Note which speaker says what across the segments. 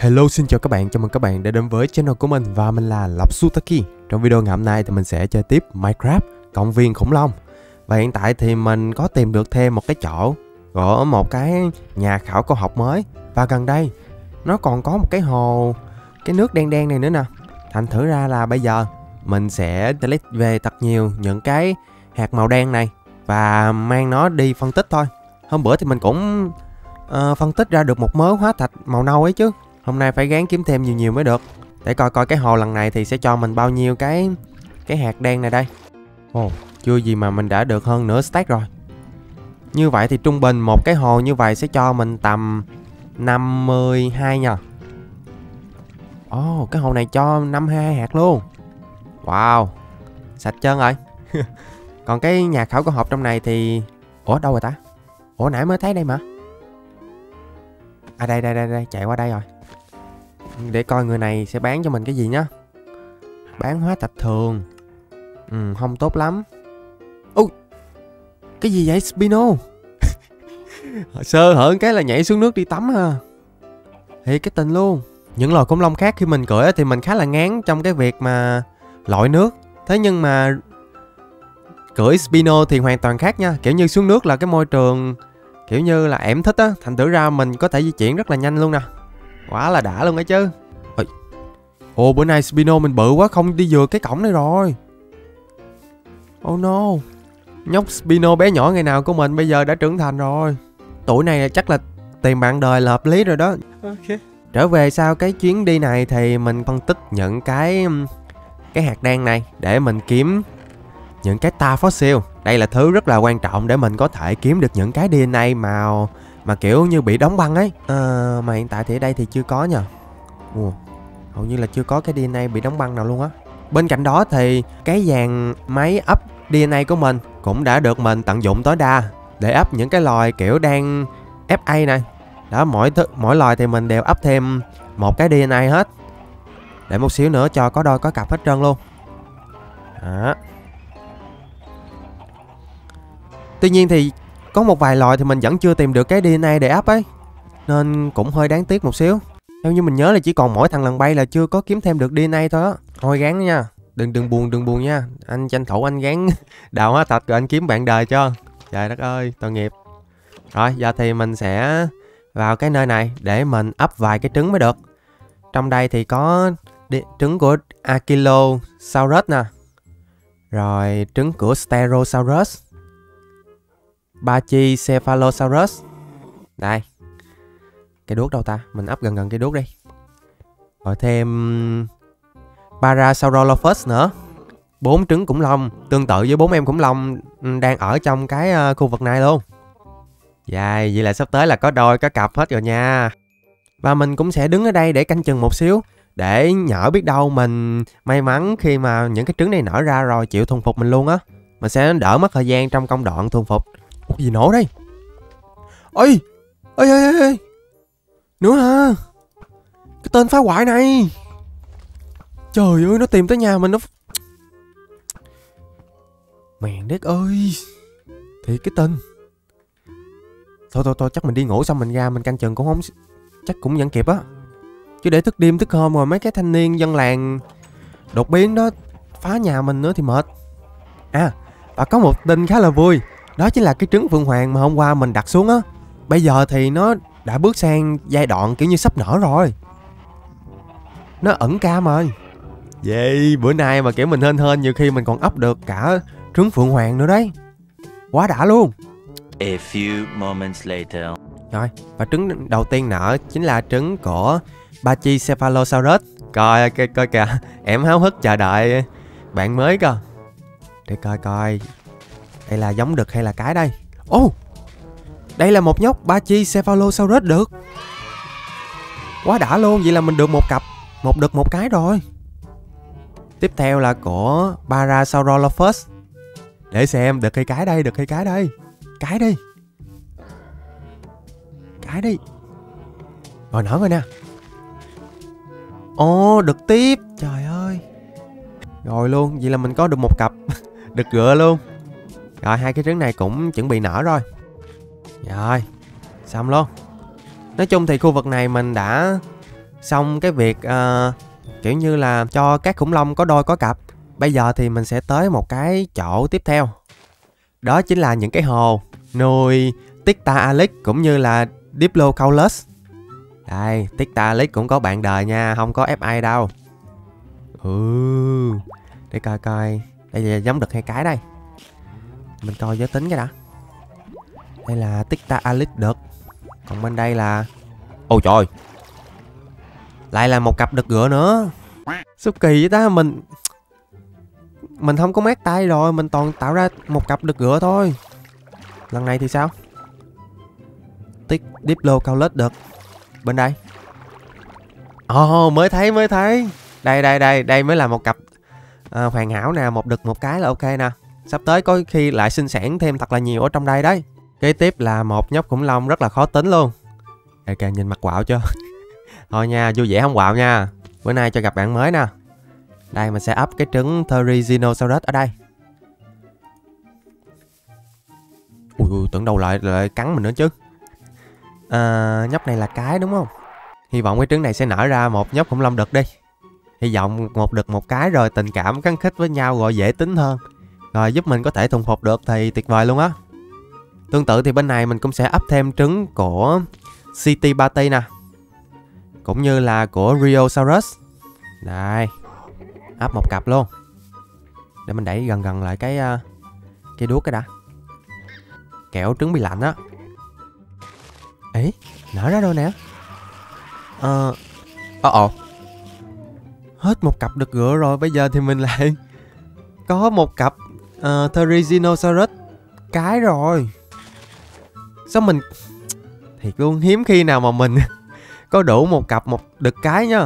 Speaker 1: Hello, xin chào các bạn, chào mừng các bạn đã đến với channel của mình và mình là Lộc Sutaki. Trong video ngày hôm nay thì mình sẽ chơi tiếp Minecraft Công viên khủng long. Và hiện tại thì mình có tìm được thêm một cái chỗ ở một cái nhà khảo cổ học mới. Và gần đây nó còn có một cái hồ, cái nước đen đen này nữa nè. Thành thử ra là bây giờ mình sẽ delete về thật nhiều những cái hạt màu đen này và mang nó đi phân tích thôi. Hôm bữa thì mình cũng phân tích ra được một mớ hóa thạch màu nâu ấy chứ. Hôm nay phải gắng kiếm thêm nhiều mới được. Để coi coi cái hồ lần này thì sẽ cho mình bao nhiêu cái hạt đen này đây. Ồ, chưa gì mà mình đã được hơn nửa stack rồi. Như vậy thì trung bình một cái hồ như vậy sẽ cho mình tầm 52 nha. Ồ, cái hồ này cho 52 hạt luôn. Wow, sạch trơn rồi. Còn cái nhà khảo cổ học trong này thì... Ủa đâu rồi ta? Ủa nãy mới thấy đây mà. À đây, chạy qua đây rồi. Để coi người này sẽ bán cho mình cái gì nhá. Bán hóa thạch thường. Không tốt lắm. Ui, cái gì vậy Spino? Sơ hở cái là nhảy xuống nước đi tắm ha. Thì cái tình luôn. Những loài khủng long khác khi mình cưỡi thì mình khá là ngán trong cái việc mà lội nước. Thế nhưng mà cưỡi Spino thì hoàn toàn khác nha. Kiểu như xuống nước là cái môi trường kiểu như là em thích á. Thành thử ra mình có thể di chuyển rất là nhanh luôn nè. Quá là đã luôn ấy chứ. Ồ, bữa nay Spino mình bự quá, không đi vừa cái cổng này rồi. Oh no. Nhóc Spino bé nhỏ ngày nào của mình bây giờ đã trưởng thành rồi. Tuổi này chắc là tìm bạn đời là hợp lý rồi đó. Ok. Trở về sau cái chuyến đi này thì mình phân tích những cái hạt đen này để mình kiếm những cái tar fossil. Đây là thứ rất là quan trọng để mình có thể kiếm được những cái DNA mà kiểu như bị đóng băng ấy. Mà hiện tại thì ở đây thì chưa có nha. Hầu như là chưa có cái DNA bị đóng băng nào luôn á. Bên cạnh đó thì cái dàn máy up DNA của mình cũng đã được mình tận dụng tối đa để up những cái loài kiểu đang FA này. Đó, mỗi loài thì mình đều up thêm một cái DNA hết. Để một xíu nữa cho có đôi có cặp hết trơn luôn. Đó. Tuy nhiên thì có một vài loài thì mình vẫn chưa tìm được cái DNA để up ấy, nên cũng hơi đáng tiếc một xíu. Theo như mình nhớ là chỉ còn mỗi thằng lần bay là chưa có kiếm thêm được DNA thôi á. Thôi gán nha. Đừng buồn nha. Anh tranh thủ anh gán đào hóa thạch rồi anh kiếm bạn đời cho. Trời đất ơi, tội nghiệp. Rồi, giờ thì mình sẽ vào cái nơi này để mình up vài cái trứng mới được. Trong đây thì có trứng của Ankylosaurus nè. Rồi trứng của Stegosaurus, Brachycephalosaurus. Đây. Cây đuốc đâu ta? Mình up gần cây đuốc đi. Rồi thêm Parasaurolophus nữa. 4 trứng khủng long tương tự với 4 em khủng long đang ở trong cái khu vực này luôn. Vậy là sắp tới là có đôi có cặp hết rồi nha. Và mình cũng sẽ đứng ở đây để canh chừng một xíu, để nhỡ biết đâu mình may mắn khi mà những cái trứng này nở ra rồi chịu thuần phục mình luôn á. Mình sẽ đỡ mất thời gian trong công đoạn thuần phục. Ủa gì nổ đây? Ôi nữa ha. Cái tên phá hoại này. Trời ơi, nó tìm tới nhà mình nó... Mèn đét ơi. Thiệt cái tên. Thôi chắc mình đi ngủ xong mình ra mình canh chừng cũng không... Chắc cũng vẫn kịp á. Chứ để thức đêm thức hôm rồi mấy cái thanh niên dân làng đột biến đó phá nhà mình nữa thì mệt. À, và có một tin khá là vui. Đó chính là cái trứng phượng hoàng mà hôm qua mình đặt xuống á. Bây giờ thì nó đã bước sang giai đoạn kiểu như sắp nở rồi. Nó ẩn cam rồi. Vậy bữa nay mà kiểu mình hên nhiều khi mình còn up được cả trứng phượng hoàng nữa đấy. Quá đã luôn.
Speaker 2: A few moments later.
Speaker 1: Rồi, và trứng đầu tiên nở chính là trứng của Brachycephalosaurus. Coi kìa, em háo hức chờ đợi bạn mới cơ. Để coi đây là giống đực hay là cái đây. Ô, đây là một nhóc Brachycephalosaurus được. Quá đã luôn, vậy là mình được một cặp, một đực một cái rồi. Tiếp theo là của Parasaurolophus. Để xem đực hay cái đây, Cái đi. Rồi nở rồi nè. Ồ, đực tiếp. Trời ơi. Rồi luôn, vậy là mình có được một cặp đực gựa luôn. Rồi hai cái trứng này cũng chuẩn bị nở rồi. Rồi, xong luôn. Nói chung thì khu vực này mình đã xong cái việc kiểu như là cho các khủng long có đôi có cặp. Bây giờ thì mình sẽ tới một cái chỗ tiếp theo. Đó chính là những cái hồ nuôi Tiktaalik cũng như là Diplodocus. Đây, Tiktaalik cũng có bạn đời nha, không có FA đâu. Để coi coi. Đây là giống được 2 cái đây. Mình coi giới tính cái đã. Đây là Tiktaalik đực. Còn bên đây là... Ôi trời, lại là một cặp đực ngựa nữa. Sao kỳ vậy ta. Mình không có mát tay rồi. Mình toàn tạo ra một cặp đực ngựa thôi. Lần này thì sao? Diplodocus đực. Bên đây. Mới thấy. Đây mới là một cặp hoàn hảo nè. Một đực một cái là ok nè. Sắp tới có khi lại sinh sản thêm thật là nhiều ở trong đây đấy. Kế tiếp là một nhóc khủng long rất là khó tính luôn. Ok, nhìn mặt quạo chưa? Thôi nha, vui vẻ không quạo nha. Bữa nay cho gặp bạn mới nè. Đây, mình sẽ ấp cái trứng Therizinosaurus ở đây. Ui, tưởng đâu lại cắn mình nữa chứ. Nhóc này là cái đúng không? Hy vọng cái trứng này sẽ nở ra một nhóc khủng long đực đi. Hy vọng một đực một cái rồi tình cảm khăng khít với nhau gọi dễ tính hơn. Rồi giúp mình có thể thuần phục được thì tuyệt vời luôn á. Tương tự thì bên này mình cũng sẽ ấp thêm trứng của Citibati nè. Cũng như là của Rheosaurus. Đây, ấp một cặp luôn. Để mình đẩy gần lại cái đuốc cái đã. Kẹo trứng bị lạnh á. Ấy, nở ra rồi nè. Hết một cặp đực ngựa rồi. Bây giờ thì mình lại có một cặp Therizinosaurus cái rồi. Sao mình... Thiệt luôn, hiếm khi nào mà mình có đủ một cặp một đực cái nha.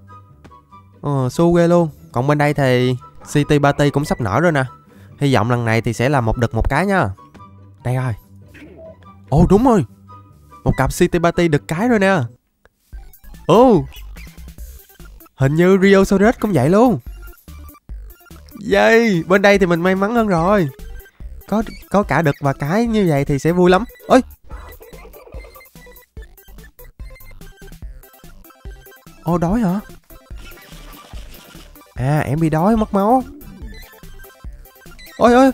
Speaker 1: Su ghê luôn. Còn bên đây thì Citibati cũng sắp nở rồi nè. Hy vọng lần này thì sẽ là một đực một cái nha. Đây rồi. Đúng rồi. Một cặp Citibati đực cái rồi nè. Hình như Rheosaurus cũng vậy luôn. Yay, bên đây thì mình may mắn hơn rồi. Có cả đực và cái như vậy thì sẽ vui lắm. Ôi, đói hả? À, em bị đói mất máu. Ôi,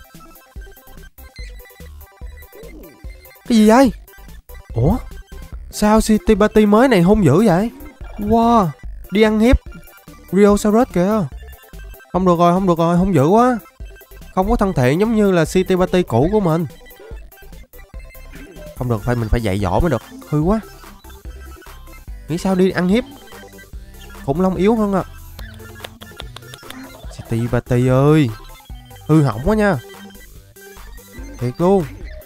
Speaker 1: cái gì vậy? Ủa, sao Citibati mới này hung dữ vậy? Wow, đi ăn hiếp Rheosaurus kìa. Không được rồi, hung dữ quá. Không có thân thiện giống như là Citibati cũ của mình. Không được, mình phải dạy dỗ mới được. Hư quá. Nghĩ sao đi ăn hiếp khủng long yếu hơn à. Citibati ơi, hư hỏng quá nha. Thiệt luôn.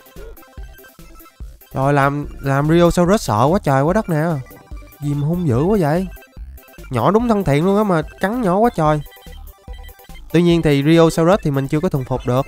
Speaker 1: Rồi làm Rheosaurus sợ quá trời quá đất nè. Gì mà hung dữ quá vậy. Nhỏ đúng thân thiện luôn á mà cắn nhỏ quá trời. Tuy nhiên thì Rheosaurus thì mình chưa có thuần phục được.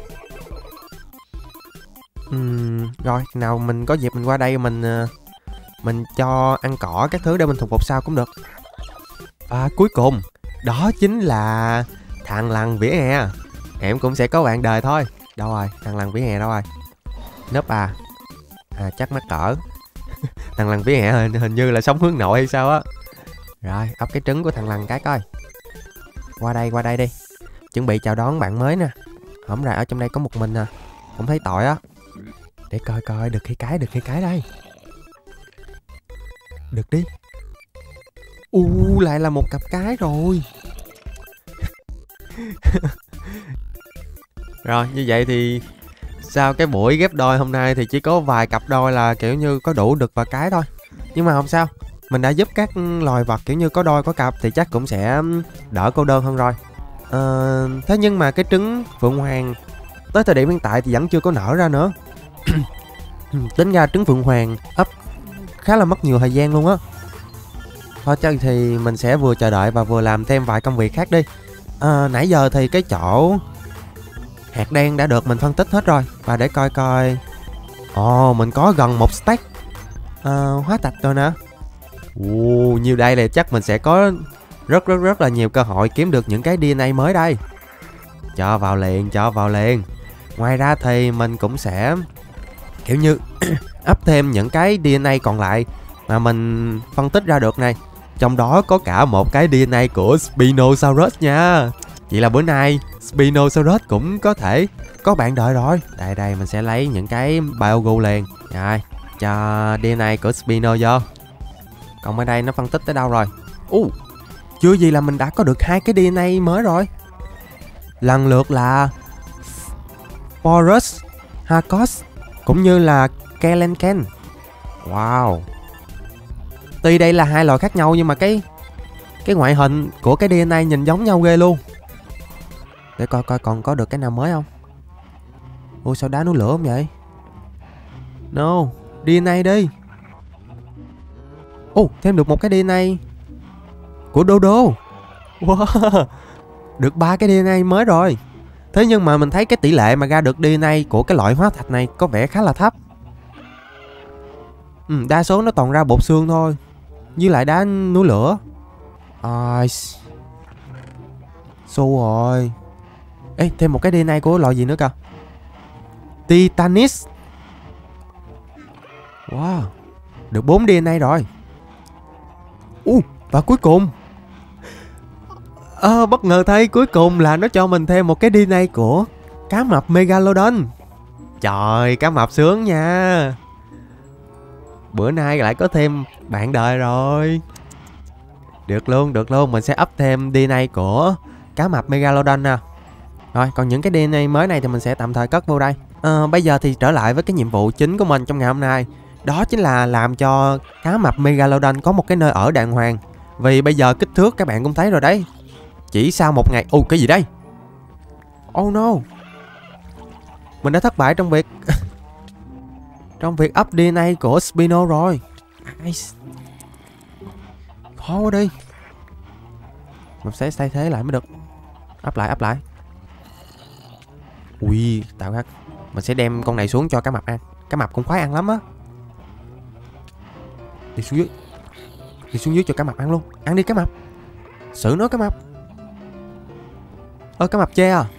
Speaker 1: Rồi, nào mình có dịp mình qua đây mình cho ăn cỏ các thứ để mình thuần phục sau cũng được. Và cuối cùng, đó chính là thằng lằn vỉa hè. Em cũng sẽ có bạn đời thôi. Đâu rồi, thằng lằn vỉa hè đâu rồi? Nấp à? Chắc mắc cỡ. Thằng lằn vỉa hè hình như là sống hướng nội hay sao á. Rồi, ấp cái trứng của thằng lằn cái coi. Qua đây đi. Chuẩn bị chào đón bạn mới nè. Hổng ra ở trong đây có một mình à. Cũng thấy tội á. Để coi được khi cái đây. Được đi. Lại là một cặp cái rồi. Rồi, như vậy thì sau cái buổi ghép đôi hôm nay thì chỉ có vài cặp đôi là kiểu như có đủ đực và cái thôi. Nhưng mà không sao, mình đã giúp các loài vật kiểu như có đôi có cặp thì chắc cũng sẽ đỡ cô đơn hơn rồi. Thế nhưng mà cái trứng phượng hoàng tới thời điểm hiện tại thì vẫn chưa có nở ra nữa. Tính ra trứng phượng hoàng ấp khá là mất nhiều thời gian luôn á. Thôi chắc thì mình sẽ vừa chờ đợi và vừa làm thêm vài công việc khác đi. Nãy giờ thì cái chỗ hạt đen đã được mình phân tích hết rồi. Và để coi. Mình có gần một stack hóa thạch rồi nè. Nhiều đây là chắc mình sẽ có rất là nhiều cơ hội kiếm được những cái DNA mới đây. Cho vào liền. Ngoài ra thì mình cũng sẽ kiểu như ấp thêm những cái DNA còn lại mà mình phân tích ra được này. Trong đó có cả một cái DNA của Spinosaurus nha. Vậy là bữa nay Spinosaurus cũng có thể có bạn đợi rồi. Đây mình sẽ lấy những cái biogu liền. Rồi, cho DNA của Spino vô. Còn ở đây nó phân tích tới đâu rồi? Chưa gì là mình đã có được 2 cái DNA mới rồi. Lần lượt là Forrest Harcos cũng như là Kelenken. Wow. Tuy đây là 2 loài khác nhau nhưng mà cái ngoại hình của cái DNA nhìn giống nhau ghê luôn. Để coi còn có được cái nào mới không. Ủa sao đá núi lửa không vậy? No, DNA đi. Thêm được một cái DNA của Dodo. Wow. Được 3 cái DNA mới rồi. Thế nhưng mà mình thấy cái tỷ lệ mà ra được DNA của cái loại hóa thạch này có vẻ khá là thấp. Đa số nó toàn ra bột xương thôi. Với lại đá núi lửa. Xu rồi. Ê, thêm một cái DNA của loại gì nữa cơ? Titanis. Wow. Được 4 DNA rồi. Và cuối cùng bất ngờ thấy cuối cùng là nó cho mình thêm một cái DNA của cá mập Megalodon. Trời, cá mập sướng nha. Bữa nay lại có thêm bạn đời rồi. Được luôn. Mình sẽ up thêm DNA của cá mập Megalodon nè. Rồi, còn những cái DNA mới này thì mình sẽ tạm thời cất vô đây. Bây giờ thì trở lại với cái nhiệm vụ chính của mình trong ngày hôm nay. Đó chính là làm cho cá mập Megalodon có một cái nơi ở đàng hoàng. Vì bây giờ kích thước các bạn cũng thấy rồi đấy. Chỉ sau một ngày... cái gì đây? Oh no. Mình đã thất bại trong việc trong việc up DNA của Spino rồi. Khó quá đi. Mình sẽ thay thế lại mới được. Up lại. Ui, tạo khác. Mình sẽ đem con này xuống cho cá mập ăn. Cá mập cũng khoái ăn lắm á. Đi xuống dưới cho cá mập ăn luôn. Ăn đi cá mập. Xử nó cá mập. Cá mập chê à?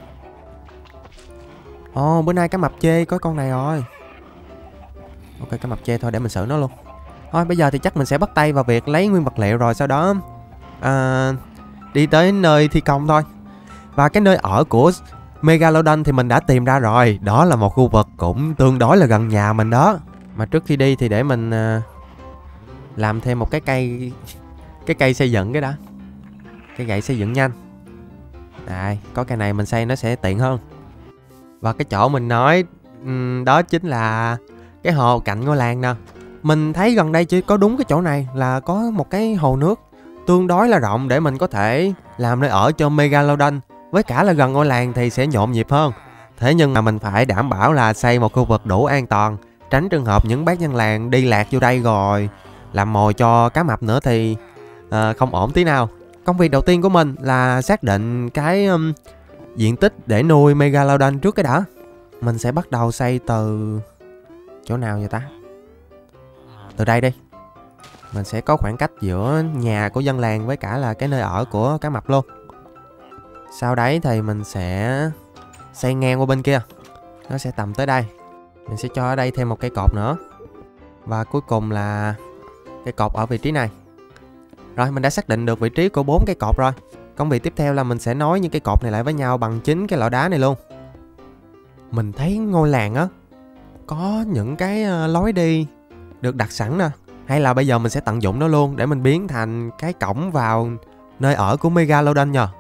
Speaker 1: Bữa nay cá mập chê có con này rồi. Ok, cá mập chê thôi để mình xử nó luôn. Thôi bây giờ thì chắc mình sẽ bắt tay vào việc lấy nguyên vật liệu rồi sau đó đi tới nơi thi công thôi. Và cái nơi ở của Megalodon thì mình đã tìm ra rồi. Đó là một khu vực cũng tương đối là gần nhà mình đó. Mà trước khi đi thì để mình làm thêm một cái cây xây dựng cái đó. Cái gậy xây dựng nhanh. Đây, có cái này mình xây nó sẽ tiện hơn. Và cái chỗ mình nói đó chính là cái hồ cạnh ngôi làng nè. Mình thấy gần đây chỉ có đúng cái chỗ này là có một cái hồ nước tương đối là rộng để mình có thể làm nơi ở cho Megalodon. Với cả là gần ngôi làng thì sẽ nhộn nhịp hơn. Thế nhưng mà mình phải đảm bảo là xây một khu vực đủ an toàn, tránh trường hợp những bác dân làng đi lạc vô đây rồi làm mồi cho cá mập nữa thì không ổn tí nào. Công việc đầu tiên của mình là xác định cái diện tích để nuôi Megalodon trước cái đã. Mình sẽ bắt đầu xây từ chỗ nào vậy ta? Từ đây đi. Mình sẽ có khoảng cách giữa nhà của dân làng với cả là cái nơi ở của cá mập luôn. Sau đấy thì mình sẽ xây ngang qua bên kia. Nó sẽ tầm tới đây. Mình sẽ cho ở đây thêm một cây cột nữa. Và cuối cùng là cây cột ở vị trí này. Rồi, mình đã xác định được vị trí của 4 cây cột rồi. Công việc tiếp theo là mình sẽ nối những cây cột này lại với nhau bằng chính cái lõi đá này luôn. Mình thấy ngôi làng á có những cái lối đi được đặt sẵn nè. Hay là bây giờ mình sẽ tận dụng nó luôn để mình biến thành cái cổng vào nơi ở của Megalodon nhờ.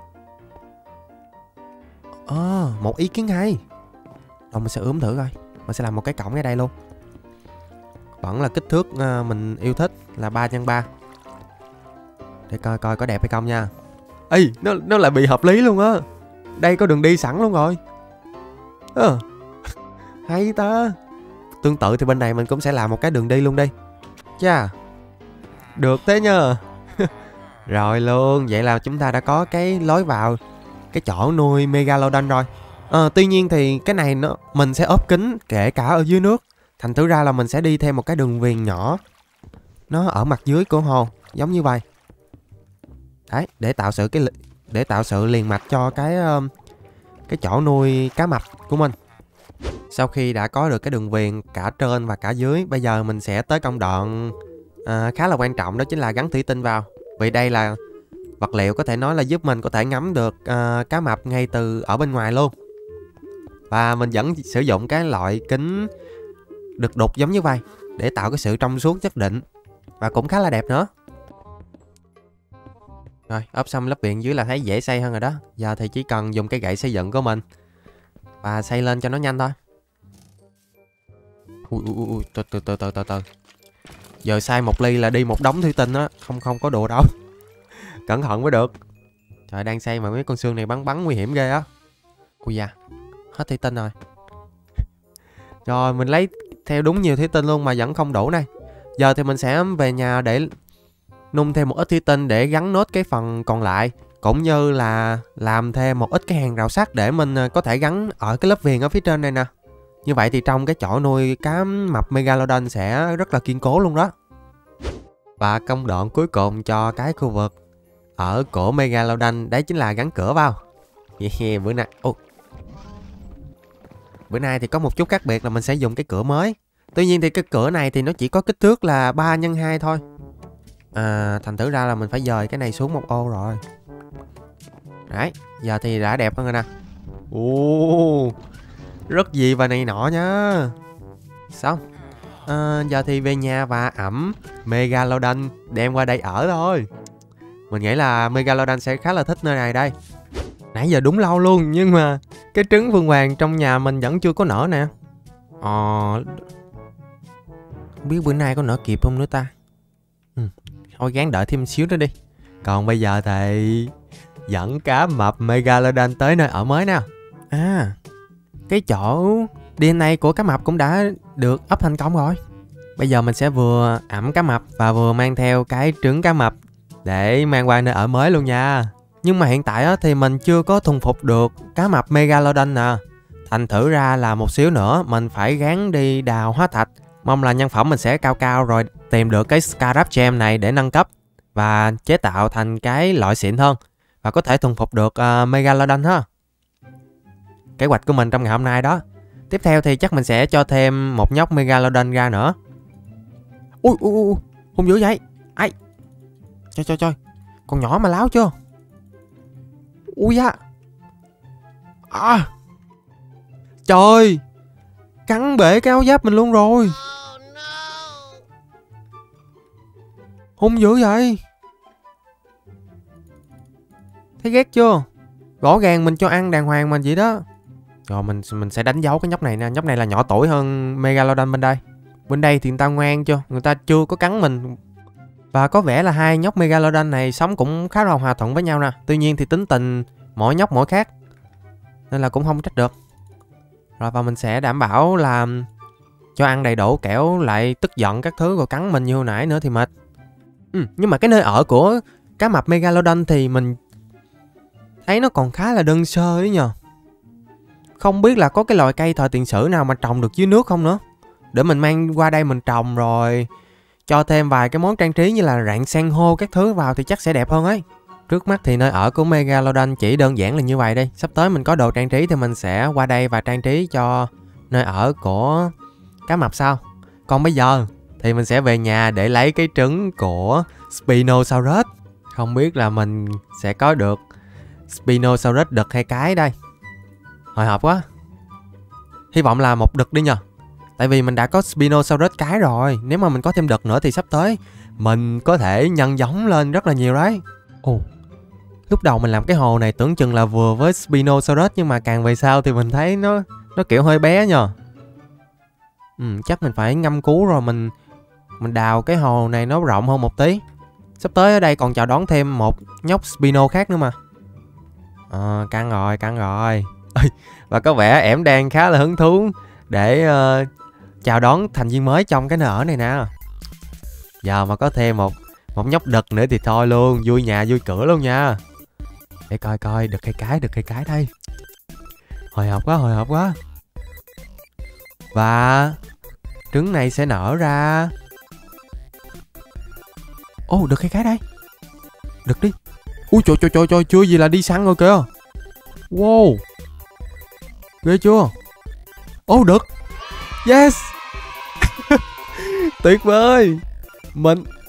Speaker 1: Một ý kiến hay. Rồi mình sẽ ướm thử coi. Mình sẽ làm một cái cổng ở đây luôn. Vẫn là kích thước mình yêu thích là 3x3. Để coi có đẹp hay không nha. Ê, nó lại bị hợp lý luôn á. Đây có đường đi sẵn luôn rồi. Hay ta. Tương tự thì bên này mình cũng sẽ làm một cái đường đi luôn đi. Chà, được thế nhờ. Rồi luôn. Vậy là chúng ta đã có cái lối vào cái chỗ nuôi Megalodon rồi. Tuy nhiên thì cái này mình sẽ ốp kính kể cả ở dưới nước. Thành thử ra là mình sẽ đi thêm một cái đường viền nhỏ. Nó ở mặt dưới của hồ. Giống như vậy. Đấy, để tạo sự liền mạch cho cái chỗ nuôi cá mập của mình. Sau khi đã có được cái đường viền cả trên và cả dưới, bây giờ mình sẽ tới công đoạn khá là quan trọng, đó chính là gắn thủy tinh vào. Vì đây là vật liệu có thể nói là giúp mình có thể ngắm được cá mập ngay từ ở bên ngoài luôn. Và mình vẫn sử dụng cái loại kính được đục giống như vậy để tạo cái sự trong suốt nhất định. Và cũng khá là đẹp nữa. Rồi, ốp xong lớp viền dưới là thấy dễ xây hơn rồi đó. Giờ thì chỉ cần dùng cái gậy xây dựng của mình và xây lên cho nó nhanh thôi. Ui, từ. Giờ sai một ly là đi một đống thủy tinh á, không có đồ đâu. Cẩn thận mới được. Trời, đang xây mà mấy con xương này bắn nguy hiểm ghê á. Ui da, hết thủy tinh rồi. Rồi, mình lấy theo đúng nhiều thủy tinh luôn mà vẫn không đủ này. Giờ thì mình sẽ về nhà để nung thêm một ít thủy tinh để gắn nốt cái phần còn lại. Cũng như là làm thêm một ít cái hàng rào sắt để mình có thể gắn ở cái lớp viền ở phía trên này nè. Như vậy thì trong cái chỗ nuôi cá mập Megalodon sẽ rất là kiên cố luôn đó. Và công đoạn cuối cùng cho cái khu vực ở cổ Megalodon đấy chính là gắn cửa vào. Bữa nay thì có một chút khác biệt là mình sẽ dùng cái cửa mới. Tuy nhiên thì cái cửa này thì nó chỉ có kích thước là 3x2 thôi. Thành thử ra là mình phải dời cái này xuống một ô rồi. Đấy, giờ thì đã đẹp hơn rồi nè. Rất gì và này nọ nhá. Xong. Giờ thì về nhà và ẵm Megalodon đem qua đây ở thôi. Mình nghĩ là Megalodon sẽ khá là thích nơi này đây. Nãy giờ đúng lâu luôn, nhưng mà cái trứng vương hoàng trong nhà mình vẫn chưa có nở nè. Không biết bữa nay có nở kịp không nữa ta. Thôi gán đợi thêm xíu nữa đi. Còn bây giờ thì dẫn cá mập Megalodon tới nơi ở mới nào. Cái chỗ DNA của cá mập cũng đã được ấp thành công rồi. Bây giờ mình sẽ vừa ẵm cá mập và vừa mang theo cái trứng cá mập để mang qua nơi ở mới luôn nha. Nhưng mà hiện tại thì mình chưa có thuần phục được cá mập Megalodon nè. Thành thử ra là một xíu nữa mình phải gắng đi đào hóa thạch. Mong là nhân phẩm mình sẽ cao rồi tìm được cái Scarab Gem này để nâng cấp và chế tạo thành cái loại xịn hơn và có thể thuần phục được Megalodon ha. Kế hoạch của mình trong ngày hôm nay đó. Tiếp theo thì chắc mình sẽ cho thêm một nhóc Megalodon ra nữa. Ui, hung dữ vậy. Ai? Trời. Con nhỏ mà láo chưa? Ui da. Trời. Cắn bể cái áo giáp mình luôn rồi. Hung dữ vậy. Thấy ghét chưa? Rõ ràng mình cho ăn đàng hoàng mà vậy đó. Rồi mình sẽ đánh dấu cái nhóc này nè. Nhóc này là nhỏ tuổi hơn Megalodon bên đây. Bên đây thì người ta ngoan chưa, người ta chưa có cắn mình. Và có vẻ là hai nhóc Megalodon này sống cũng khá là hòa thuận với nhau nè. Tuy nhiên thì tính tình mỗi nhóc mỗi khác, nên là cũng không trách được. Rồi và mình sẽ đảm bảo là cho ăn đầy đủ, kẻo lại tức giận các thứ rồi cắn mình như hồi nãy nữa thì mệt. Nhưng mà cái nơi ở của cá mập Megalodon thì mình thấy nó còn khá là đơn sơ ấy nhờ. Không biết là có cái loại cây thời tiền sử nào mà trồng được dưới nước không nữa. Để mình mang qua đây mình trồng rồi cho thêm vài cái món trang trí như là rạn san hô các thứ vào thì chắc sẽ đẹp hơn ấy. Trước mắt thì nơi ở của Megalodon chỉ đơn giản là như vậy đi. Sắp tới mình có đồ trang trí thì mình sẽ qua đây và trang trí cho nơi ở của cá mập sau. Còn bây giờ thì mình sẽ về nhà để lấy cái trứng của Spinosaurus. Không biết là mình sẽ có được Spinosaurus đực hay cái đây. Hồi hộp quá. Hy vọng là một đực đi nhờ. Tại vì mình đã có Spinosaurus cái rồi. Nếu mà mình có thêm đực nữa thì sắp tới mình có thể nhân giống lên rất là nhiều đấy. Lúc đầu mình làm cái hồ này tưởng chừng là vừa với Spinosaurus, nhưng mà càng về sau thì mình thấy nó kiểu hơi bé nhờ. Chắc mình phải ngâm cứu rồi mình đào cái hồ này nó rộng hơn một tí. Sắp tới ở đây còn chào đón thêm một nhóc Spino khác nữa mà. Căng rồi. Và có vẻ em đang khá là hứng thú để chào đón thành viên mới trong cái nơi ở này nè. Giờ mà có thêm một nhóc đực nữa thì thôi luôn, vui nhà vui cửa luôn nha. Để coi đực hay cái đây. Hồi hộp quá. Và trứng này sẽ nở ra. Đực hay cái đây. Đực đi. Ui trời, chưa gì là đi săn rồi kìa. Wow. Ghê chưa? Đực. Yes. Tuyệt vời. Mình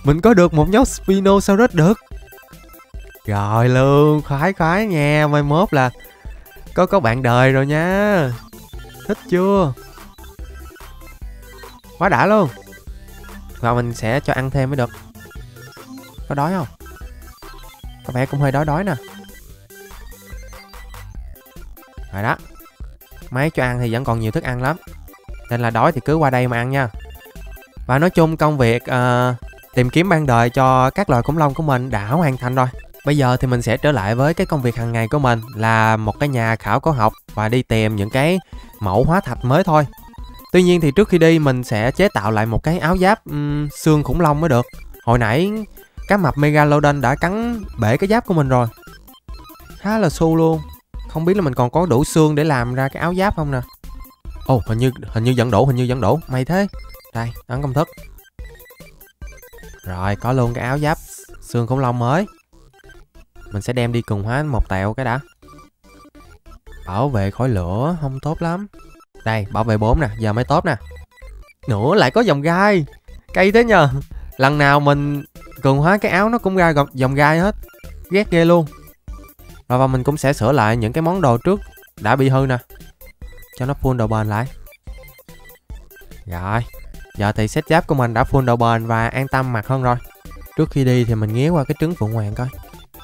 Speaker 1: Mình có được một nhóc Spinosaurus được. Rồi luôn, khoái nha. Mai mốt là có bạn đời rồi nha. Thích chưa? Quá đã luôn. Và mình sẽ cho ăn thêm mới được. Có đói không? Có vẻ cũng hơi đói nè. Rồi đó. Máy cho ăn thì vẫn còn nhiều thức ăn lắm, nên là đói thì cứ qua đây mà ăn nha. Và nói chung công việc tìm kiếm ban đời cho các loài khủng long của mình đã hoàn thành rồi. Bây giờ thì mình sẽ trở lại với cái công việc hàng ngày của mình là một cái nhà khảo cổ học và đi tìm những cái mẫu hóa thạch mới thôi. Tuy nhiên thì trước khi đi mình sẽ chế tạo lại một cái áo giáp xương khủng long mới được. Hồi nãy cá mập Megalodon đã cắn bể cái giáp của mình rồi. Khá là xu luôn. Không biết là mình còn có đủ xương để làm ra cái áo giáp không nè. Ồ, hình như vẫn đủ. May thế. Đây, ấn công thức. Rồi, có luôn cái áo giáp xương khủng long mới. Mình sẽ đem đi cường hóa một tẹo cái đã. Bảo vệ khỏi lửa không tốt lắm. Đây, bảo vệ 4 nè, giờ mới tốt nè. Nữa lại có vòng gai. Cay thế nhờ. Lần nào mình cường hóa cái áo nó cũng ra gặp vòng gai hết. Ghét ghê luôn. Rồi và mình cũng sẽ sửa lại những cái món đồ trước đã bị hư nè, cho nó full độ bền lại. Rồi, giờ thì set giáp của mình đã full độ bền và an tâm mặc hơn rồi. Trước khi đi thì mình nghía qua cái trứng phượng hoàng coi.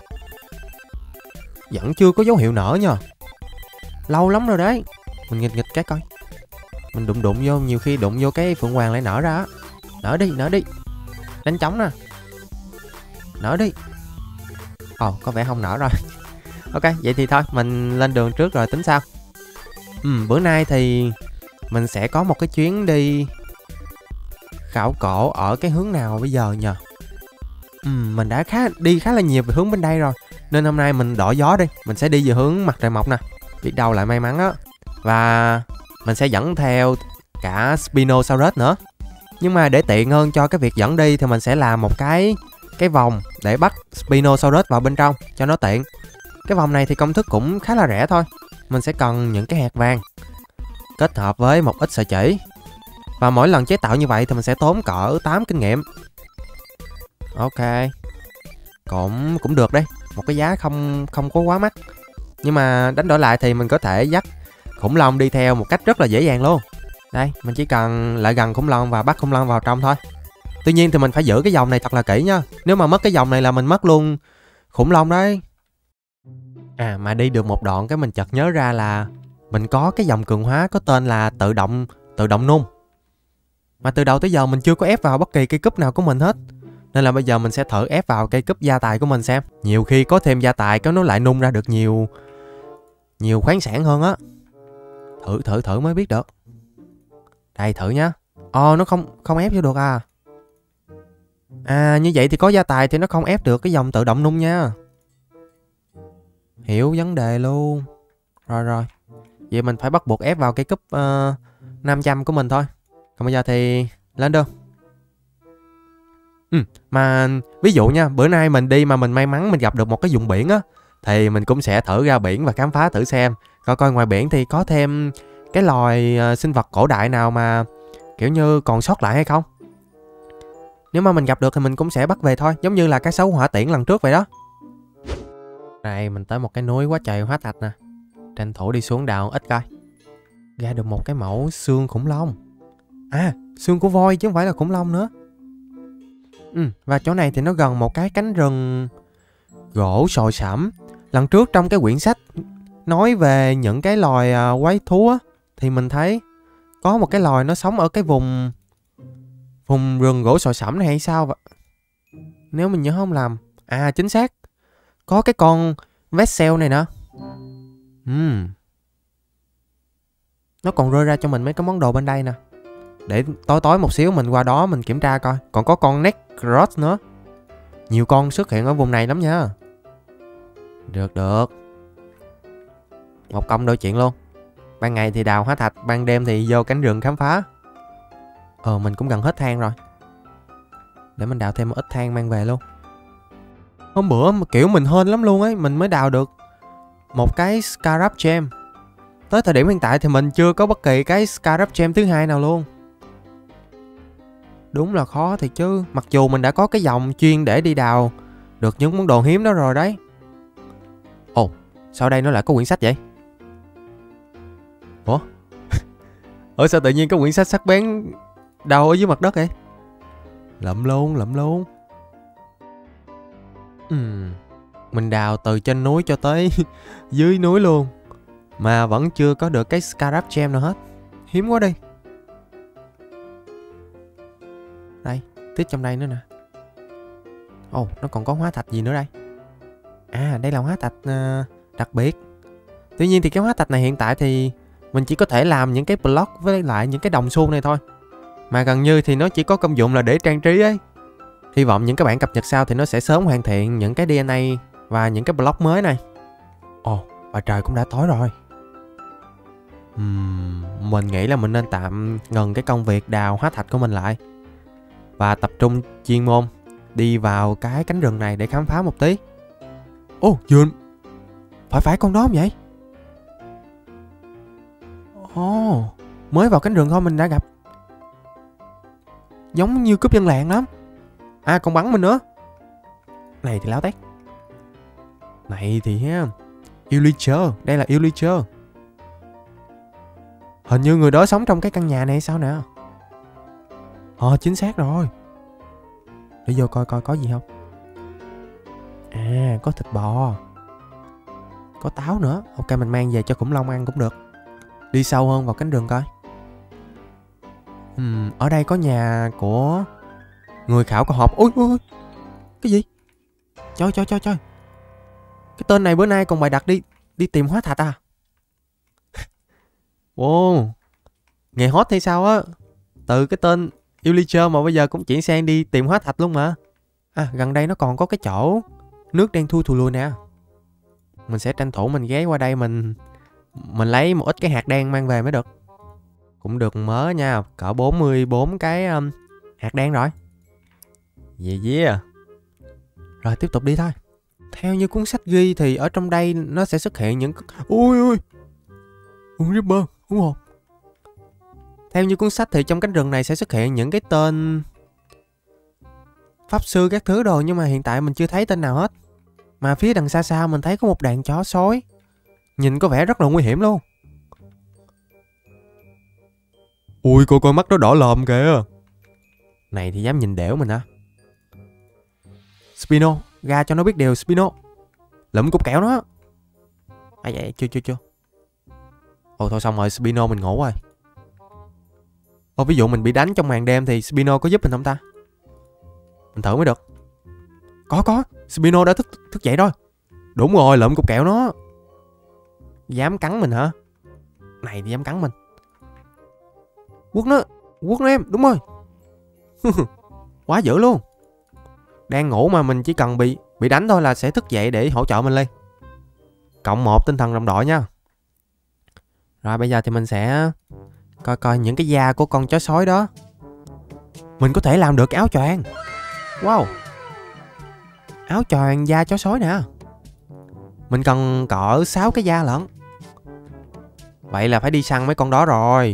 Speaker 1: Vẫn chưa có dấu hiệu nở nha. Lâu lắm rồi đấy. Mình nghịch cái coi. Mình đụng vô, nhiều khi đụng vô cái phượng hoàng lại nở ra á. Nở đi. Đánh trống nè. Nở đi. Ồ, có vẻ không nở rồi. Ok, vậy thì thôi, mình lên đường trước rồi tính sau. Bữa nay thì mình sẽ có một cái chuyến đi khảo cổ ở cái hướng nào bây giờ nhờ? Mình đã đi khá là nhiều về hướng bên đây rồi, nên hôm nay mình đổi gió đi. Mình sẽ đi về hướng mặt trời mọc nè. Biết đâu lại may mắn á. Và mình sẽ dẫn theo cả Spinosaurus nữa. Nhưng mà để tiện hơn cho cái việc dẫn đi thì mình sẽ làm một cái vòng để bắt Spinosaurus vào bên trong cho nó tiện. Cái vòng này thì công thức cũng khá là rẻ thôi. Mình sẽ cần những cái hạt vàng kết hợp với một ít sợi chỉ. Và mỗi lần chế tạo như vậy thì mình sẽ tốn cỡ 8 kinh nghiệm. Ok, cũng được đấy. Một cái giá không có quá mắc. Nhưng mà đánh đổi lại thì mình có thể dắt khủng long đi theo một cách rất là dễ dàng luôn. Đây, mình chỉ cần lại gần khủng long và bắt khủng long vào trong thôi. Tuy nhiên thì mình phải giữ cái vòng này thật là kỹ nha. Nếu mà mất cái vòng này là mình mất luôn khủng long đấy. À mà đi được một đoạn cái mình chợt nhớ ra là mình có cái dòng cường hóa có tên là tự động nung. Mà từ đầu tới giờ mình chưa có ép vào bất kỳ cây cúp nào của mình hết. Nên là bây giờ mình sẽ thử ép vào cây cúp gia tài của mình xem. Nhiều khi có thêm gia tài cái nó lại nung ra được nhiều khoáng sản hơn á. Thử mới biết được. Đây thử nhá. Nó không ép vô được à. À như vậy thì có gia tài thì nó không ép được cái dòng tự động nung nha. Hiểu vấn đề luôn. Rồi. Vậy mình phải bắt buộc ép vào cái cúp 500 của mình thôi. Còn bây giờ thì lên đường. Mà ví dụ nha, bữa nay mình đi mà mình may mắn mình gặp được một cái vùng biển á, thì mình cũng sẽ thử ra biển và khám phá thử xem. Coi ngoài biển thì có thêm cái loài sinh vật cổ đại nào mà kiểu như còn sót lại hay không. Nếu mà mình gặp được thì mình cũng sẽ bắt về thôi. Giống như là cái sấu hỏa tiễn lần trước vậy đó. Đây mình tới một cái núi quá trời hóa thạch nè. Tranh thủ đi xuống đào ít coi. Ra được một cái mẫu xương khủng long. À xương của voi chứ không phải là khủng long nữa. Và chỗ này thì nó gần một cái cánh rừng gỗ sồi sẫm. Lần trước trong cái quyển sách nói về những cái loài quái thú á, thì mình thấy có một cái loài nó sống ở cái vùng rừng gỗ sồi sẫm này hay sao vậy? Nếu mình nhớ không lầm. À chính xác. Có cái con Vessel này nè. Nó còn rơi ra cho mình mấy cái món đồ bên đây nè. Để tối một xíu mình qua đó mình kiểm tra coi. Còn có con Necros nữa. Nhiều con xuất hiện ở vùng này lắm nha. Được. Một công đôi chuyện luôn. Ban ngày thì đào hóa thạch, ban đêm thì vô cánh rừng khám phá. Mình cũng gần hết than rồi. Để mình đào thêm một ít than mang về luôn. Hôm bữa kiểu mình hên lắm luôn ấy. Mình mới đào được một cái Scarab Gem. Tới thời điểm hiện tại thì mình chưa có bất kỳ cái Scarab Gem thứ hai nào luôn. Đúng là khó thì chứ. Mặc dù mình đã có cái dòng chuyên để đi đào được những món đồ hiếm đó rồi đấy. Ồ, sao đây nó lại có quyển sách vậy? Ủa? Sao tự nhiên có quyển sách sắc bén đâu ở dưới mặt đất vậy? Lậm luôn. Mình đào từ trên núi cho tới dưới núi luôn mà vẫn chưa có được cái Scarab Gem nào hết. Hiếm quá đi. Đây, tiếp trong đây nữa nè. Ồ, nó còn có hóa thạch gì nữa đây? À, đây là hóa thạch đặc biệt. Tuy nhiên thì cái hóa thạch này hiện tại thì mình chỉ có thể làm những cái block với lại những cái đồng xu này thôi. Mà gần như thì nó chỉ có công dụng là để trang trí ấy. Hy vọng những các bạn cập nhật sau thì nó sẽ sớm hoàn thiện những cái DNA và những cái block mới này. Ồ, và trời cũng đã tối rồi. Mình nghĩ là mình nên tạm ngừng cái công việc đào hóa thạch của mình lại và tập trung chuyên môn đi vào cái cánh rừng này để khám phá một tí. Ồ, Duyên, phải con đó không vậy? Ồ, mới vào cánh rừng thôi mình đã gặp. Giống như cướp dân làng lắm. À, còn bắn mình nữa. Này thì láo tét. Này thì ha, Illager, đây là Illager. Hình như người đó sống trong cái căn nhà này sao nè. Chính xác rồi. Để vô coi coi có gì không. À, có thịt bò, có táo nữa. Ok, mình mang về cho khủng long ăn cũng được. Đi sâu hơn vào cánh rừng coi. Ở đây có nhà của người khảo cổ học. Ôi, cái gì? Trời. Cái tên này bữa nay còn bày đặt đi tìm hóa thạch à? Wow, nghề hot hay sao á? Từ cái tên Illager mà bây giờ cũng chuyển sang đi tìm hóa thạch luôn mà. À, gần đây nó còn có cái chỗ nước đang thui thùi lùi nè. Mình sẽ tranh thủ mình ghé qua đây mình lấy một ít cái hạt đen mang về mới được. Cũng được mớ nha, cỡ 44 cái hạt đen rồi. Yeah. Rồi tiếp tục đi thôi. Theo như cuốn sách ghi thì ở trong đây nó sẽ xuất hiện những... Ui, Ripper, đúng không? Theo như cuốn sách thì trong cánh rừng này sẽ xuất hiện những cái tên pháp sư các thứ rồi, nhưng mà hiện tại mình chưa thấy tên nào hết. Mà phía đằng xa mình thấy có một đàn chó sói. Nhìn có vẻ rất là nguy hiểm luôn. Ui, coi mắt nó đỏ lòm kìa. Này thì dám nhìn đểu mình hả? Spino, ra cho nó biết điều Spino. Lụm cục kẹo nó. À vậy, chưa. Thôi xong rồi, Spino mình ngủ rồi. Ví dụ mình bị đánh trong màn đêm thì Spino có giúp mình không ta? Mình thử mới được. Có, Spino đã thức dậy rồi. Đúng rồi, lụm cục kẹo nó. Dám cắn mình hả? Này thì dám cắn mình. Quất nó em, đúng rồi. Quá dữ luôn. Đang ngủ mà mình chỉ cần bị đánh thôi là sẽ thức dậy để hỗ trợ mình lên. Cộng 1 tinh thần đồng đội nha. Rồi bây giờ thì mình sẽ coi những cái da của con chó sói đó. Mình có thể làm được cái áo choàng. Wow, áo choàng da chó sói nè. Mình cần cỡ 6 cái da lận. Vậy là phải đi săn mấy con đó rồi.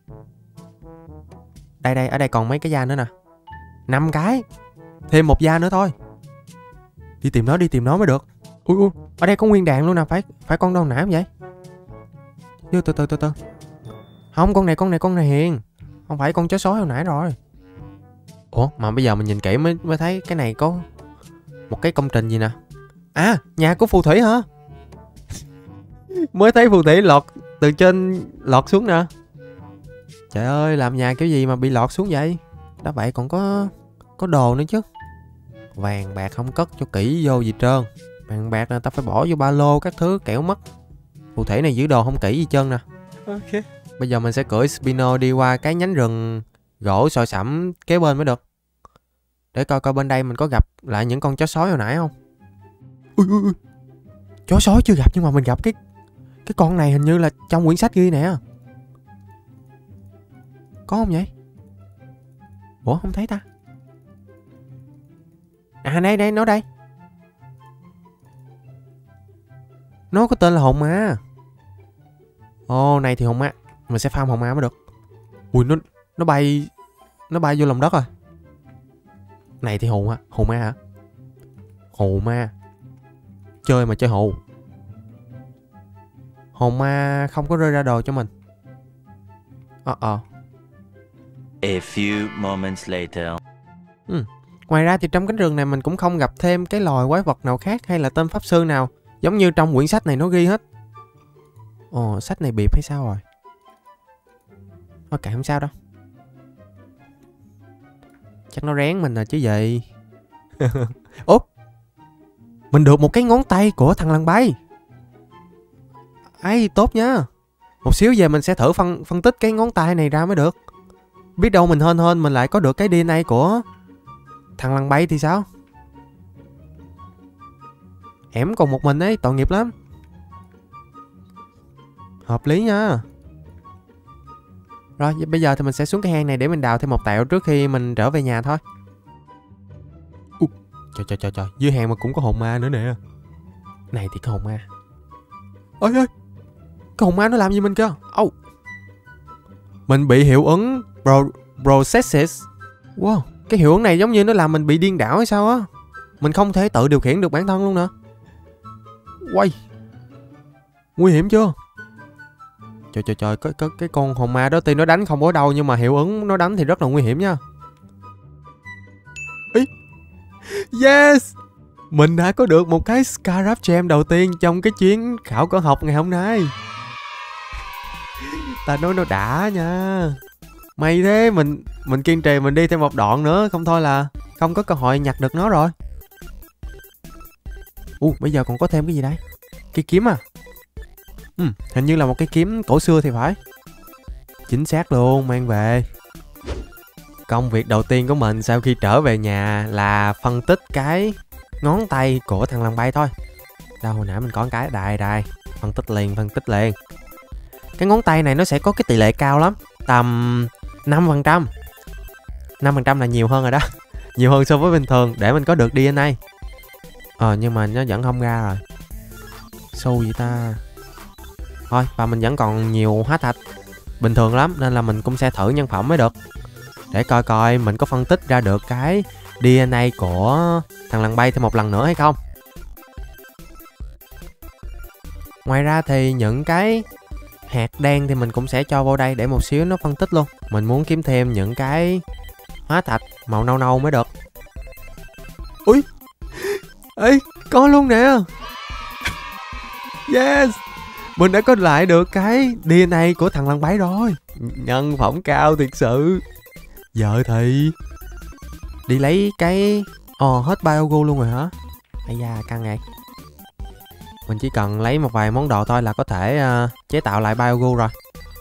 Speaker 1: Đây, ở đây còn mấy cái da nữa nè. 5 cái. Thêm 1 da nữa thôi. Đi tìm nó mới được. Ui, ở đây có nguyên đàn luôn nè. Phải con đâu nãy không vậy? Vô từ. Không, con này hiền. Không phải con chó sói hồi nãy rồi. Ủa, mà bây giờ mình nhìn kỹ mới thấy cái này có một cái công trình gì nè. À, nhà của phù thủy hả? Mới thấy phù thủy lọt từ trên lọt xuống nè. Trời ơi, làm nhà kiểu gì mà bị lọt xuống vậy? Đã vậy còn có đồ nữa chứ. Vàng bạc không cất cho kỹ vô gì trơn. Vàng bạc là ta phải bỏ vô ba lô các thứ kẻo mất. Phù thủy này giữ đồ không kỹ gì trơn nè. Ok. Bây giờ mình sẽ cưỡi Spino đi qua cái nhánh rừng gỗ sồi sẩm kế bên mới được. Để coi bên đây mình có gặp lại những con chó sói hồi nãy không. Ui. Chó sói chưa gặp nhưng mà mình gặp cái con này hình như là trong quyển sách ghi nè. Có không vậy? Ủa, không thấy ta. À đây, nó đây. Nó có tên là hồn ma. Ồ, này thì hồn ma. Mình sẽ farm hồn ma mới được. Ui, nó bay vô lòng đất rồi. Này thì hù hả? Hù ma hả? Hù ma. Chơi mà chơi hù. Hồn ma không có rơi ra đồ cho mình.
Speaker 2: A few moments later.
Speaker 1: Ngoài ra thì trong cánh rừng này mình cũng không gặp thêm cái loài quái vật nào khác hay là tên pháp sư nào giống như trong quyển sách này nó ghi hết. Ồ, sách này bịp hay sao rồi? Thôi kệ, không sao đâu. Chắc nó rén mình à chứ gì. Úp, mình được một cái ngón tay của thằng lằn bay. Ấy, tốt nha. Một xíu về mình sẽ thử phân tích cái ngón tay này ra mới được. Biết đâu mình hên mình lại có được cái DNA của thằng lằn bay thì sao? Ẻm còn một mình ấy, tội nghiệp lắm. Hợp lý nha. Rồi, bây giờ thì mình sẽ xuống cái hang này để mình đào thêm một tẹo trước khi mình trở về nhà thôi. Trời, dưới hang mà cũng có hồn ma nữa nè. Này thì có hồn ma. Ôi ơi, cái hồn ma nó làm gì mình kìa? Mình bị hiệu ứng processes. Wow, cái hiệu ứng này giống như nó làm mình bị điên đảo hay sao á. Mình không thể tự điều khiển được bản thân luôn nè. Quay, nguy hiểm chưa? Trời, cái con hồn ma đó tuy nó đánh không có đâu, nhưng mà hiệu ứng nó đánh thì rất là nguy hiểm nha. Ý, yes, mình đã có được một cái Scarab Gem đầu tiên trong cái chuyến khảo cổ học ngày hôm nay. Ta nói nó đã nha. May thế, mình kiên trì mình đi thêm một đoạn nữa, không thôi là không có cơ hội nhặt được nó rồi. Bây giờ còn có thêm cái gì đây? Cái kiếm à? Hình như là một cái kiếm cổ xưa thì phải. Chính xác luôn, mang về. Công việc đầu tiên của mình sau khi trở về nhà là phân tích cái ngón tay của thằng lằn bay thôi. Đâu hồi nãy mình có cái đây. Phân tích liền. Cái ngón tay này nó sẽ có cái tỷ lệ cao lắm, tầm 5%. 5% là nhiều hơn rồi đó. Nhiều hơn so với bình thường để mình có được DNA. Nhưng mà nó vẫn không ra rồi. Xu vậy ta. Thôi, và mình vẫn còn nhiều hóa thạch bình thường lắm, nên là mình cũng sẽ thử nhân phẩm mới được. Để coi mình có phân tích ra được cái DNA của thằng lằn bay thêm một lần nữa hay không. Ngoài ra thì những cái hạt đen thì mình cũng sẽ cho vô đây để một xíu nó phân tích luôn. Mình muốn kiếm thêm những cái hóa thạch màu nâu mới được. Ui, ê, có luôn nè. Yes, mình đã có lại được cái DNA của thằng lằn bay rồi. Nhân phẩm cao thiệt sự. Giờ thì đi lấy cái... hết biogu luôn rồi hả? Ây da, căng ngạc. Mình chỉ cần lấy một vài món đồ thôi là có thể chế tạo lại biogu rồi.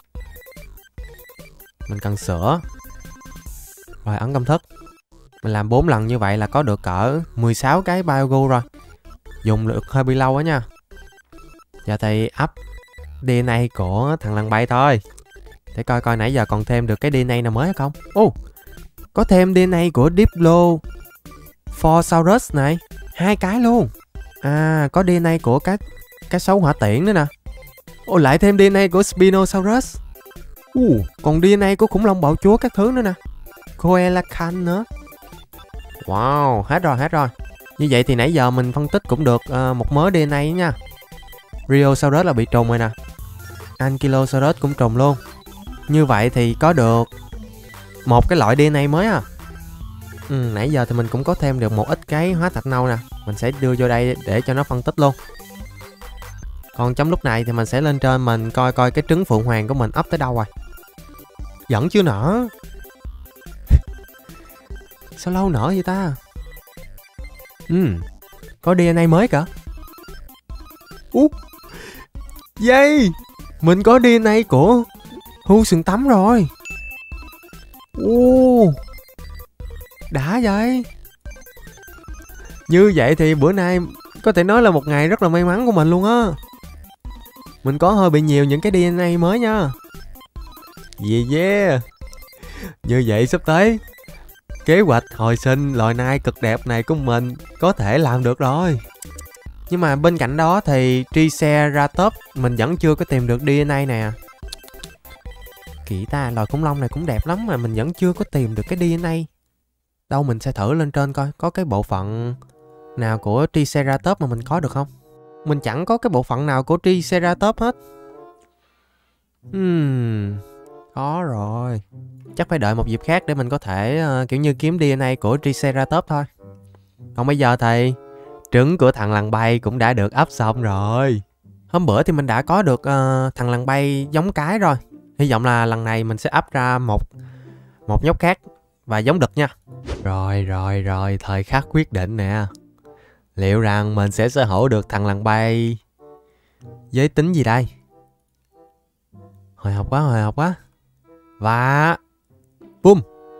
Speaker 1: Mình cần sữa. Rồi ấn công thức. Mình làm 4 lần như vậy là có được cỡ 16 cái biogu rồi. Dùng được hơi bị lâu á nha. Giờ thì up DNA của thằng lằn bay thôi. Để coi nãy giờ còn thêm được cái DNA nào mới hay không. Có thêm DNA của Diplosaurus này. 2 cái luôn. Có DNA của cá sấu hỏa tiễn nữa nè. Lại thêm DNA của Spinosaurus. Còn DNA của khủng long bạo chúa các thứ nữa nè. Coelacanth nữa. Wow, hết rồi. Như vậy thì nãy giờ mình phân tích cũng được một mớ DNA nha. Rheosaurus là bị trùng rồi nè. Ankylosaurus cũng trùng luôn. Như vậy thì có được một cái loại DNA mới à. Nãy giờ thì mình cũng có thêm được một ít cái hóa thạch nâu nè. Mình sẽ đưa vô đây để cho nó phân tích luôn. Còn trong lúc này thì mình sẽ lên trên mình coi cái trứng phượng hoàng của mình up tới đâu rồi. Vẫn chưa nở. Sao lâu nở vậy ta? Có DNA mới cả. Yay, mình có DNA của hươu sừng tấm rồi. Đã vậy. Như vậy thì bữa nay có thể nói là một ngày rất là may mắn của mình luôn á. Mình có hơi bị nhiều những cái DNA mới nha. Yeah. Như vậy sắp tới kế hoạch hồi sinh loài nai cực đẹp này của mình có thể làm được rồi. Nhưng mà bên cạnh đó thì Triceratops mình vẫn chưa có tìm được DNA nè. Kỳ ta, loài khủng long này cũng đẹp lắm mà mình vẫn chưa có tìm được cái DNA. Đâu mình sẽ thử lên trên coi có cái bộ phận nào của Triceratops mà mình có được không. Mình chẳng có cái bộ phận nào của Triceratops hết. Khó rồi. Chắc phải đợi một dịp khác để mình có thể kiểu như kiếm DNA của Triceratops thôi. Còn bây giờ thì trứng của thằng lằn bay cũng đã được ấp xong rồi. Hôm bữa thì mình đã có được thằng lằn bay giống cái rồi. Hy vọng là lần này mình sẽ ấp ra một nhóc khác và giống đực nha. Rồi, thời khắc quyết định nè. Liệu rằng mình sẽ sở hữu được thằng lằn bay giới tính gì đây? Hồi hộp quá. Và boom.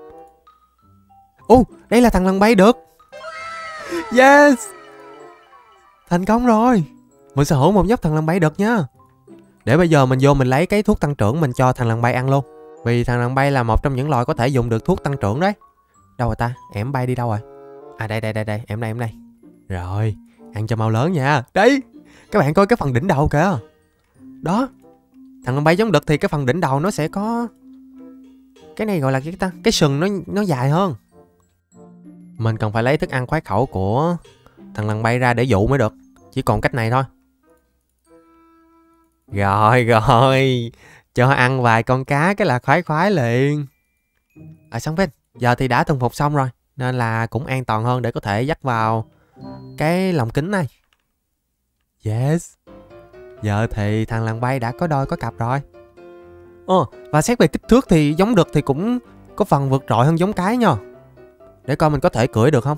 Speaker 1: Đây là thằng lằn bay đực. Yes, thành công rồi. Mình sở hữu một nhóc thằng lằn bay đực nha. Để bây giờ mình vô mình lấy cái thuốc tăng trưởng mình cho thằng lằn bay ăn luôn. Vì thằng lằn bay là một trong những loài có thể dùng được thuốc tăng trưởng đấy. Đâu rồi ta? Em bay đi đâu rồi? À đây, em đây. Rồi, ăn cho mau lớn nha. Đấy, các bạn coi cái phần đỉnh đầu kìa. Đó, thằng lằn bay giống đực thì cái phần đỉnh đầu nó sẽ có cái này gọi là cái ta, cái sừng nó dài hơn. Mình cần phải lấy thức ăn khoái khẩu của thằng lằn bay ra để dụ mới được. Chỉ còn cách này thôi. Rồi, cho ăn vài con cá cái là khoái liền. Xong phết. Giờ thì đã thuần phục xong rồi, nên là cũng an toàn hơn để có thể dắt vào cái lồng kính này. Yes. Giờ thì thằng lằn bay đã có đôi có cặp rồi. Và xét về kích thước thì giống đực thì cũng có phần vượt trội hơn giống cái nha. Để coi mình có thể cưỡi được không.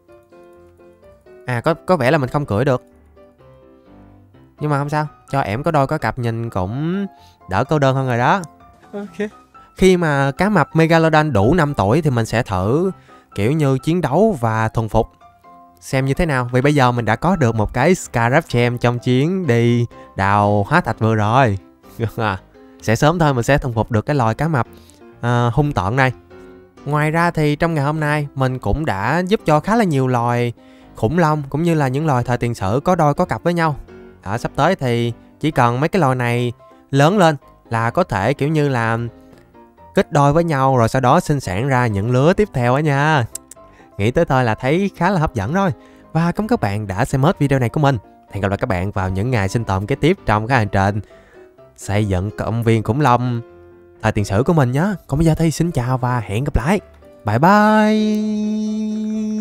Speaker 1: Có vẻ là mình không cưỡi được. Nhưng mà không sao, cho ẻm có đôi có cặp nhìn cũng đỡ cô đơn hơn rồi đó. Ok. Khi mà cá mập Megalodon đủ 5 tuổi thì mình sẽ thử kiểu như chiến đấu và thuần phục xem như thế nào. Vì bây giờ mình đã có được một cái Scarab Gem trong chuyến đi đào hóa thạch vừa rồi. Sẽ sớm thôi mình sẽ thuần phục được cái loài cá mập hung tợn này. Ngoài ra thì trong ngày hôm nay mình cũng đã giúp cho khá là nhiều loài khủng long cũng như là những loài thời tiền sử có đôi có cặp với nhau. Sắp tới thì chỉ cần mấy cái loài này lớn lên là có thể kiểu như là kết đôi với nhau rồi sau đó sinh sản ra những lứa tiếp theo á nha. Nghĩ tới thôi là thấy khá là hấp dẫn rồi. Và cảm ơn các bạn đã xem hết video này của mình. Hẹn gặp lại các bạn vào những ngày sinh tồn kế tiếp trong cái hành trình xây dựng công viên khủng long thời tiền sử của mình nhé. Còn bây giờ thì xin chào và hẹn gặp lại. Bye bye.